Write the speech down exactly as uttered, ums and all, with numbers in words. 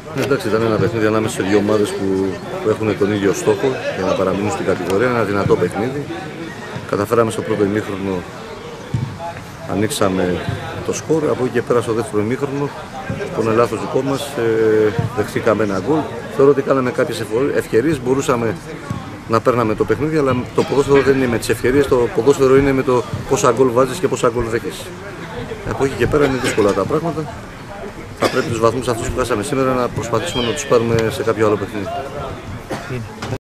Εντάξει, ήταν ένα παιχνίδι ανάμεσα σε δύο ομάδες που, που έχουν τον ίδιο στόχο για να παραμείνουν στην κατηγορία. Ένα δυνατό παιχνίδι. Καταφέραμε στο πρώτο ημίχρονο, ανοίξαμε το σκορ. Από εκεί και πέρα στο δεύτερο ημίχρονο, που είναι λάθος δικό μας, ε, δεχτήκαμε ένα γκολ. Θεωρώ ότι κάναμε κάποιες ευκαιρίες, μπορούσαμε να παίρναμε το παιχνίδι, αλλά το ποδόσφαιρο δεν είναι με τις ευκαιρίες, το ποδόσφαιρο είναι με το πόσα γκολ βάζεις και πόσα γκολ δέχεσαι. Από εκεί και πέρα είναι δύσκολα τα πράγματα. Θα πρέπει τους βαθμούς αυτούς που χάσαμε σήμερα να προσπαθήσουμε να τους πάρουμε σε κάποιο άλλο παιχνίδι.